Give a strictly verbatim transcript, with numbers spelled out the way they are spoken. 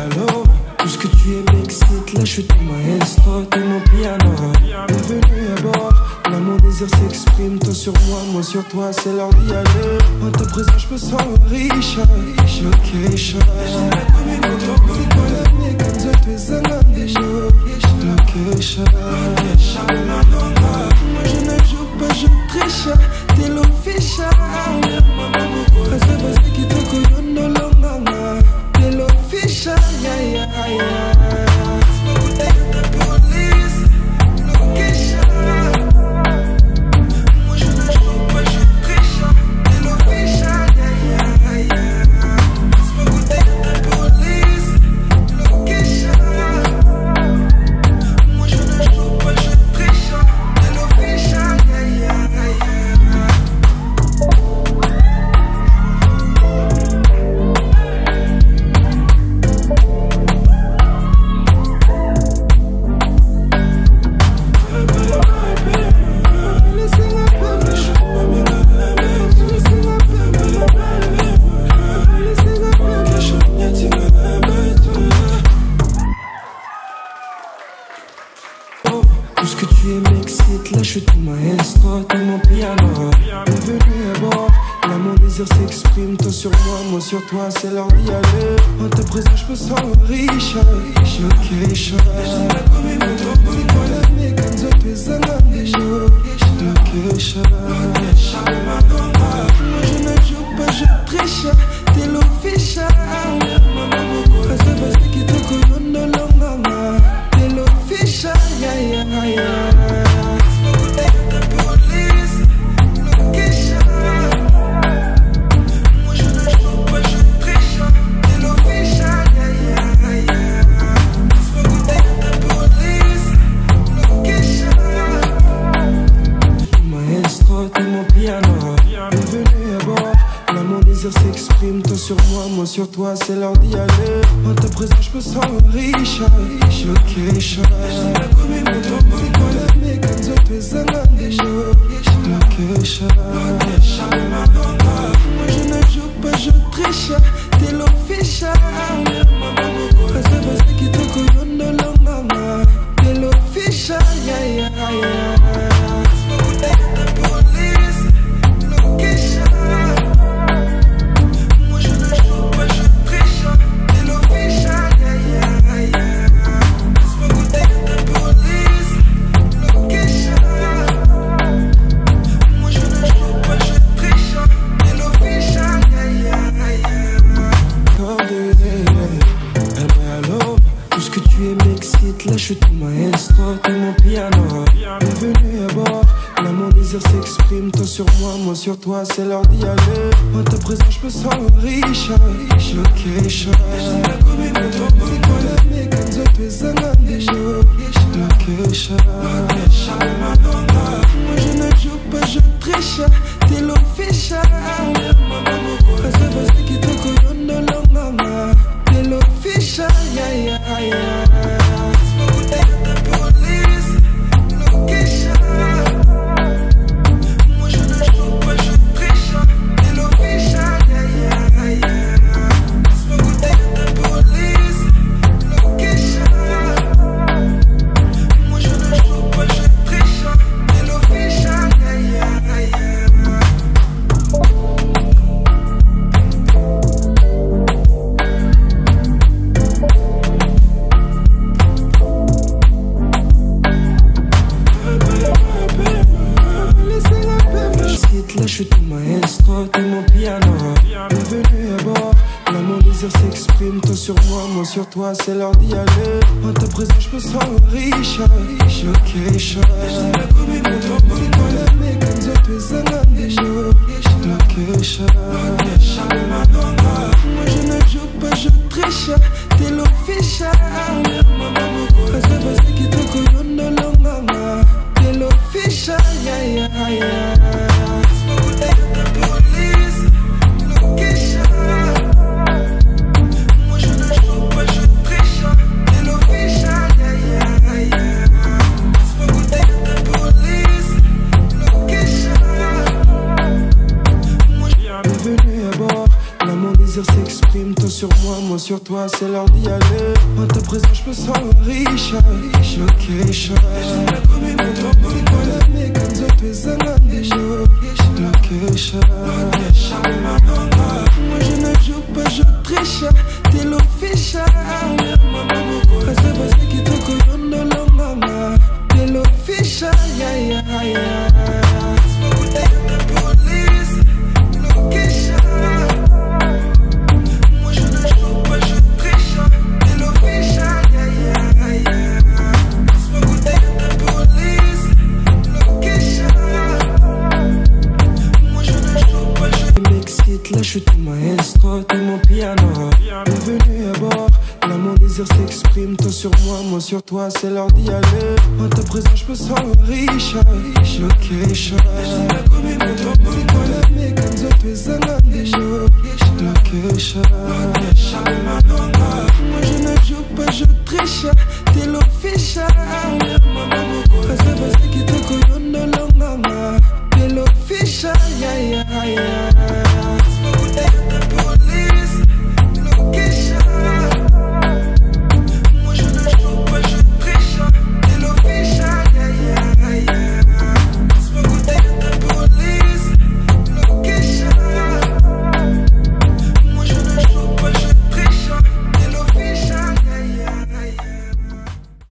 allô, tout ce que tu es m'excite. Là je suis ton maestro, t'es mon piano. Bienvenue à bord, là mon désir s'exprime. Toi sur moi, moi sur toi, c'est l'heure d'y aller. En ta présence je me sens riche, location. C'est toi l'avenir comme ça, tu es un homme déjà. Location. Moi je ne joue pas, je triche. T'es l'official. Reste basé qui te couillonne dans l'ornama. T'es l'official, yeah yeah yeah. Tout ce que tu es m'excite, là je suis ton maestro, t'es mon piano. Bienvenue à bord, là mon désir s'exprime. Toi sur moi, moi sur toi, c'est l'heure d'y aller. En ta présence je me sens riche, location. C'est quoi l'avenir comme ça, tu es un homme déjà. Location. Moi je ne joue pas, je triche, t'es l'official. Reste basé qui te couillonne dans l'ornama. T'es l'official, yeah yeah yeah. S'exprime, toi sur moi, moi sur toi, c'est l'heure d'y aller. En ta présence je me sens riche, location. C'est quoi l'avenir comme ça, tu es un homme déjà. Location. Moi je ne joue pas, je triche, t'es l'official. Reste basé qui te couillonne dans l'ornama. T'es l'official, yeah yeah yeah. Là je suis ton maestro, t'es mon piano. Bienvenue à bord, là mon désir s'exprime. Toi sur moi, moi sur toi, c'est l'heure d'y aller. En ta présence je me sens riche, location. C'est quoi l'avenir comme ça, tu es un homme déjà. Location. Moi je ne joue pas, je triche, t'es l'official. Reste basé qui te couillonne dans l'ornama. T'es l'official, yeah yeah yeah. Là je suis ton maestro, t'es mon piano. Bienvenue à bord, là mon désir s'exprime. Toi sur moi, moi sur toi, c'est l'heure d'y aller. En ta présence je me sens riche, location. C'est quoi l'avenir comme ça, tu es un homme déjà. Location. Moi je ne joue pas, je triche, t'es l'official. Reste basé qui te couillonne dans l'ornama. T'es l'official, yeah yeah yeah. S'exprime, toi sur moi, moi sur toi c'est l'heure d'y aller. En ta présence je me sens riche. Location. C'est quoi la mécanique de tes amis? Location. Moi je ne joue pas, je triche. T'es l'official. C'est parce que te connais dans la maman. T'es l'official. Yeah, yeah, yeah. Là je suis tout maestro, t'es mon piano. Bienvenue à bord, là mon désir s'exprime. Toi sur moi, moi sur toi, c'est l'heure d'y aller. En ta présence je me sens riche. Location. C'est quoi la mécanique de tes amis? Location. Moi je ne joue pas, je triche. T'es l'official. C'est parce que te connais dans la maman. T'es l'official, yeah, yeah, yeah.